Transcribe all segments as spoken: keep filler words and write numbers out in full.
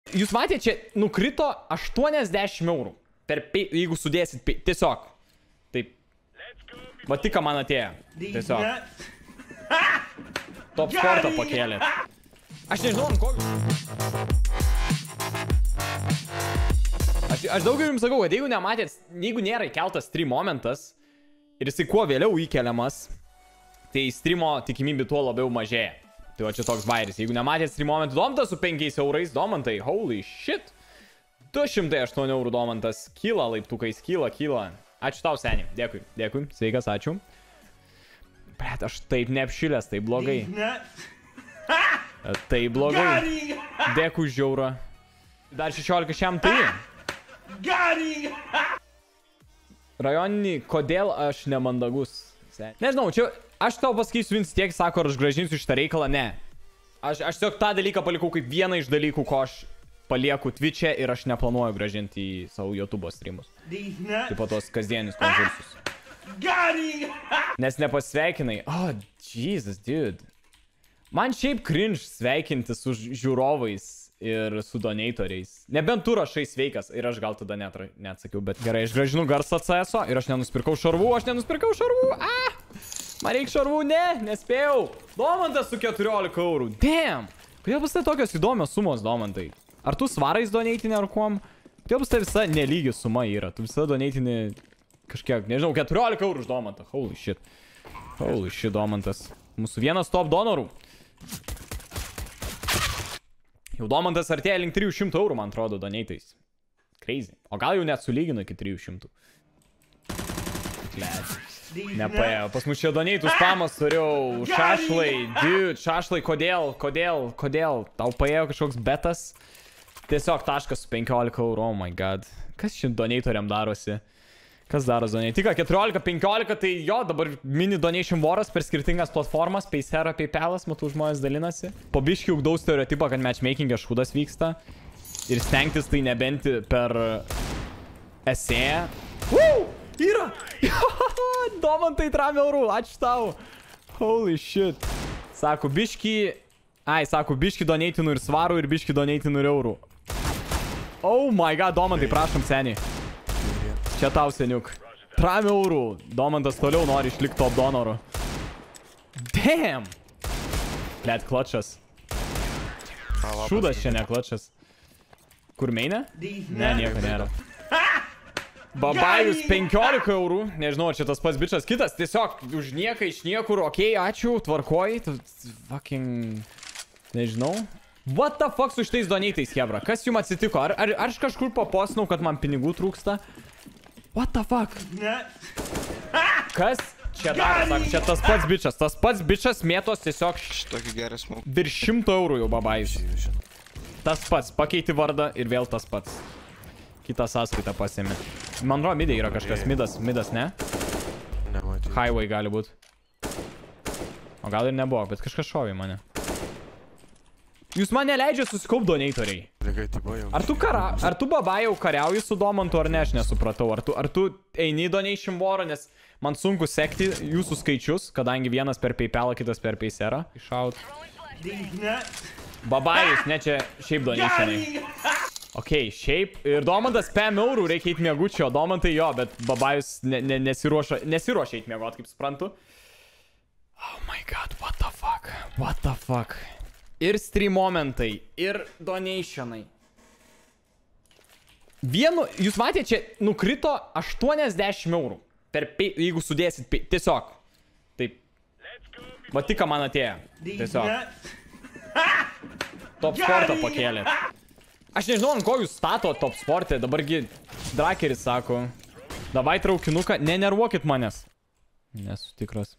Jūs matėte, čia nukrito aštuoniasdešimt eurų. Per pe... Jeigu sudėsit, pe... tiesiog. Taip. Va tik, ką man atėjo. Tiesiog. Top sportą pakėlėt. Aš nežinau, ant ko. Aš, aš daugiau jums sakau, kad jeigu nematėt, jeigu nėra įkeltas stream momentas ir jisai kuo vėliau įkeliamas, tai streamo tikimybė tuo labiau mažėja. Tai va čia toks bairis. Jeigu nematėt stream momentų, Domantas su penkiais eurais, Domantai, holy shit. du šimtai aštuoni eurų Domantas. Kyla laiptukais, kyla, kyla. Ačiū tau, seniai. Dėkui, dėkui. Sveikas, ačiū. Bet aš taip neapšilęs, tai blogai. Tai blogai. Dėkui, žiaura. Dar šešiolika šiam tai. Rajoninį, kodėl aš nemandagus? Nežinau, čia aš tau pasakysiu vis tiek, sako, ar aš gražinsiu šitą reikalą, ne. Aš, aš tiesiog tą dalyką palikau kaip vieną iš dalykų, ko aš palieku Twitch'e ir aš neplanuoju gražinti į savo YouTube streamus. Taip pat tos kasdienius konkursus. Nes nepasveikinai. Oh, Jesus, dude. Man šiaip cringe sveikinti su žiūrovais ir su donatoriais. Nebent tu rašai sveikas ir aš gal tada net, neatsakiau, bet gerai, aš gražinu garsą C S O ir aš nenusipirkau šarvų, aš nenusipirkau šarvų. Ah! Man reikia šarvų, ne, nespėjau. Domantas su keturiolika eurų. Damn! Kodėl pas tai tokios įdomios sumos, Domantai? Ar tu svarais donatini ar kuom? Kodėl pas tai visa nelygi suma yra? Tu visada donatini kažkiek, nežinau, keturiolika eurų už Domantą. Holy shit. Holy shit, Domantas. Mūsų vienas top donorų. Jau Domantas artėja link trijų šimtų eurų, man atrodo, donatais. Crazy. O gal jau net sulygino iki trijų šimtų. Klėt. Nepaėjo. Pas mus čia donatų spamas turėjau. Šašlai. Dude, šašlai, kodėl? Kodėl? Kodėl? Tau paėjo kažkoks betas? Tiesiog taškas su penkiolika eurų. Oh my god. Kas šiandien donatoriam darosi? Kas daro donate? Tik keturiolika penkiolika, tai jo, dabar mini donation voras per skirtingas platformas. Paysera, Paypalas, matau, žmonės dalinasi. Po biškį ugdau stereotipą, kad matchmaking'e šūdas vyksta. Ir stengtis tai nebenti per esė. Woo! Yra! Domantai tram eurų, ačiū tau. Holy shit. Sako, biškį... Ai, sako, biškį donatinu ir svarų ir biškį donatinu ir eurų. Oh my god, Domantai, prašom, seniai. Čia tau, seniuk. Tram eurų. Domantas toliau nori išlikti top donoru. Damn! Blet, klačas. Šūdas čia ne klačas. Kur meine? Ne, nieko nėra. Babajus penkiolika eurų. Nežinau, čia tas pats bičas. Kitas tiesiog už nieką iš niekur. Okei, ačiū, tvarkoj. Fucking... Nežinau. What the fuck su šitais donatais, hebra? Kas jums atsitiko? Ar, ar, ar aš kažkur papostinau, kad man pinigų trūksta? What the fuck? Kas čia daro? Sako, čia tas pats bičas. Tas pats bičas mėtos tiesiog... Šitokį gerą smūgį. Virš šimto eurų jau babajus. Tas pats. Pakeiti vardą ir vėl tas pats. Kitą sąskaitą pasėmė. Man atrodo, midai yra kažkas. Midas, midas, ne? Nematyti. Highway gali būt. O gal ir nebuvo, bet kažkas šovė mane. Jūs man neleidžia susikaupt donatoriai. Ar tu, kara, ar tu baba jau kariauji su Domantu ar ne, aš nesupratau. Ar tu, ar tu eini į donation warą, nes man sunku sekti jūsų skaičius, kadangi vienas per Paypalą, kitas per Paysera. Išaut. Babajus, ne čia šiaip donationai. Okei, šiaip. Ir Domantas pem eurų reikia eit miegučio. Domantai jo, bet babajus ne, ne, nesiruošia, nesiruošia eit miegot, kaip suprantu. Oh my god, what the fuck? What the fuck? Ir stream momentai, ir donationai. Vienu, jūs matėte, čia nukrito aštuoniasdešimt eurų. Per, jeigu sudėsit, tiesiog. Taip. Va tik, ką man atėjo. Tiesiog. Top sportą pakėlėt. Aš nežinau, ant ko jūs stato top sportė. Dabargi Drakeris sako. Davai traukinuką, nenervuokit manęs. Nesu tikras.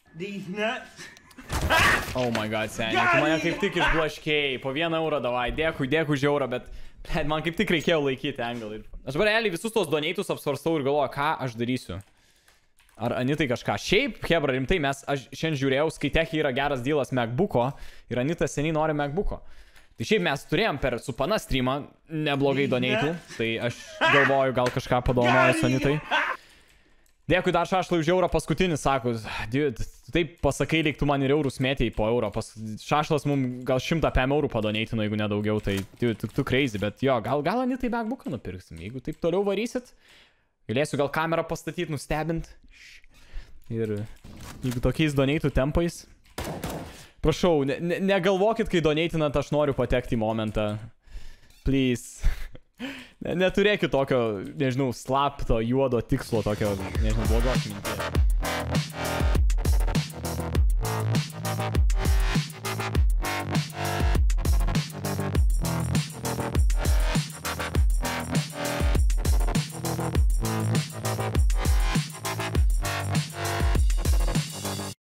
Oh my god, seniai, tu mane kaip tik išblaškėjai. Po vieną eurą davai, dėkui, dėkui už eurą, bet blėt, man kaip tik reikėjo laikyti angelą. Aš realiai visus tos donatus apsvarstau ir galvoju, ką aš darysiu. Ar Anitai kažką. Šiaip, hebra, rimtai, mes, aš šiandien žiūrėjau, Skytech'e yra geras dealas MacBook'o ir Anita seniai nori MacBook'o. Tai šiaip mes turėjom per Supana streamą neblogai donatų, tai aš galvoju, gal kažką padovanoju su Anitai. Dėkui dar Šašlai už eurą paskutinis, sako. Dude, taip pasakai, lyg tu man ir eurus mėtėjai po euro. Pas... Šašlas mums gal šimtą pem eurų padoneitino, jeigu nedaugiau. Tai dude, tu, tu crazy, bet jo, gal, gal anitai MacBooką nupirksim. Jeigu taip toliau varysit, galėsiu gal kamerą pastatyti, nustebint. Ir jeigu tokiais doneitų tempais. Prašau, ne, ne, negalvokit, kai doneitinat, aš noriu patekti į momentą. Please. Neturėkit tokio, nežinau, slapto, juodo tikslo, tokio, nežinau, blogos minties.